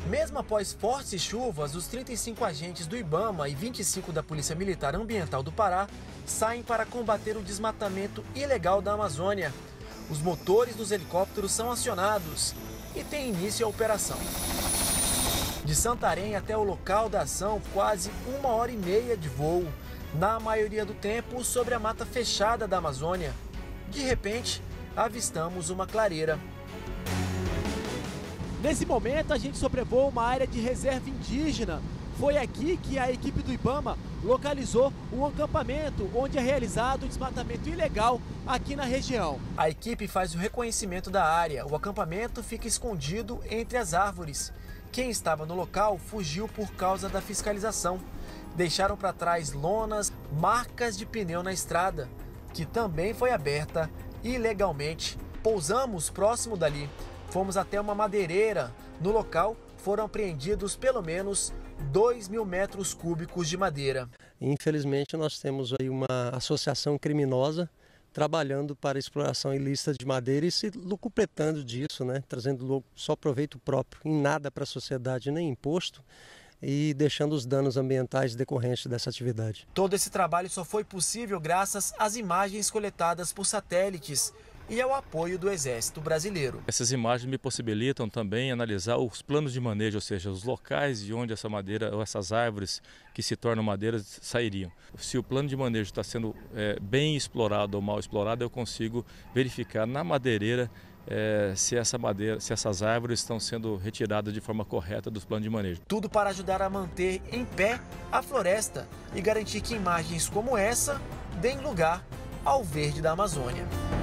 Mesmo após fortes chuvas, os 35 agentes do IBAMA e 25 da Polícia Militar Ambiental do Pará saem para combater o desmatamento ilegal da Amazônia. Os motores dos helicópteros são acionados e tem início a operação. De Santarém até o local da ação, quase 1h30 de voo, na maioria do tempo sobre a mata fechada da Amazônia. De repente, avistamos uma clareira. Nesse momento, a gente sobrevoa uma área de reserva indígena. Foi aqui que a equipe do IBAMA localizou um acampamento onde é realizado o desmatamento ilegal aqui na região. A equipe faz o reconhecimento da área. O acampamento fica escondido entre as árvores. Quem estava no local fugiu por causa da fiscalização. Deixaram para trás lonas, marcas de pneu na estrada, que também foi aberta ilegalmente. Pousamos próximo dali. Fomos até uma madeireira. No local foram apreendidos pelo menos 2.000 metros cúbicos de madeira. Infelizmente, nós temos aí uma associação criminosa trabalhando para a exploração ilícita de madeira e se lucupletando disso, né? Trazendo só proveito próprio, em nada para a sociedade, nem imposto, e deixando os danos ambientais decorrentes dessa atividade. Todo esse trabalho só foi possível graças às imagens coletadas por satélites e ao apoio do Exército Brasileiro. Essas imagens me possibilitam também analisar os planos de manejo, ou seja, os locais de onde essa madeira ou essas árvores que se tornam madeiras sairiam. Se o plano de manejo está sendo bem explorado ou mal explorado, eu consigo verificar na madeireira se essas árvores estão sendo retiradas de forma correta dos planos de manejo. Tudo para ajudar a manter em pé a floresta e garantir que imagens como essa deem lugar ao verde da Amazônia.